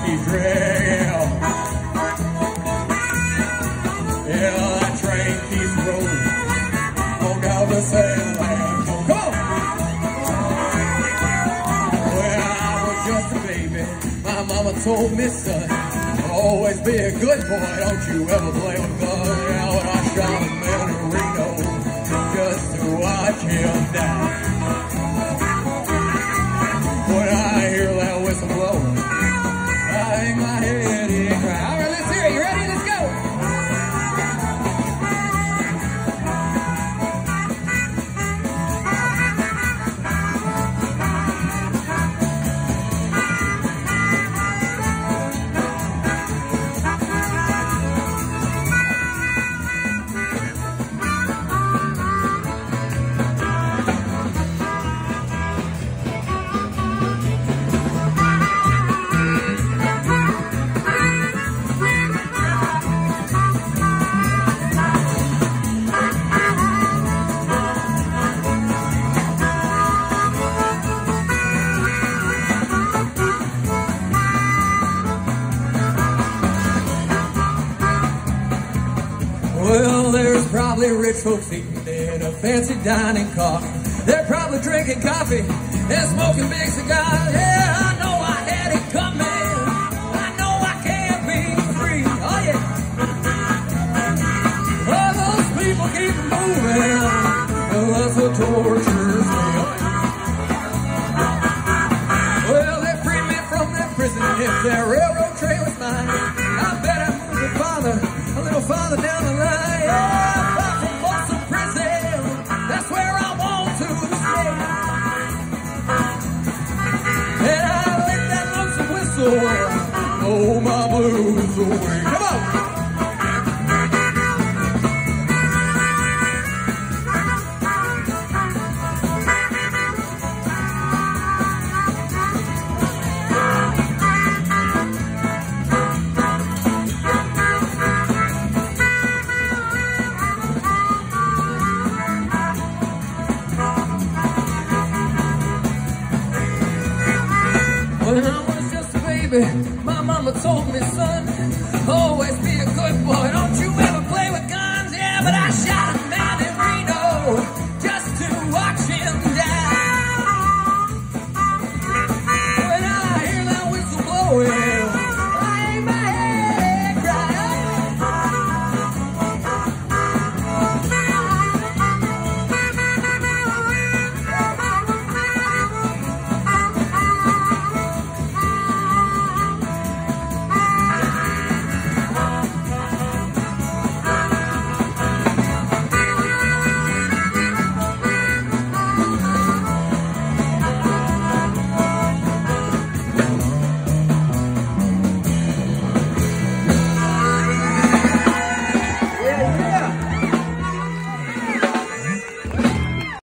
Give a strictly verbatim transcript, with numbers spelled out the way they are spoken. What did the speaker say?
keeps ringing. Yeah, that train keeps rolling on down the same lane. So come on! When I was just a baby, my mama told me, son, always be a good boy, don't you ever play with guns. Yeah, when I shot a man in Reno just to watch him die. When I hear that whistle blowing, I hang my head and cry. All right, let's hear it. You ready? Let's go. Well, there's probably rich folks eating in a fancy dining car. They're probably drinking coffee and smoking big cigars. Yeah, I know I had it coming. I know I can't be free. Oh, yeah. Well, those people keep moving. Well, that's what tortures me. Well, they freed me from that prison if that railroad train was mine. I bet I moved it farther, a little farther down the line. Yeah, far from Folsom Prison, that's where I want to stay. And I let that lonesome whistle blow my blues away. Come on! When I was just a baby, my mama told me, son, always be a good boy. Don't you ever play with guns. Yeah, but I shot a man.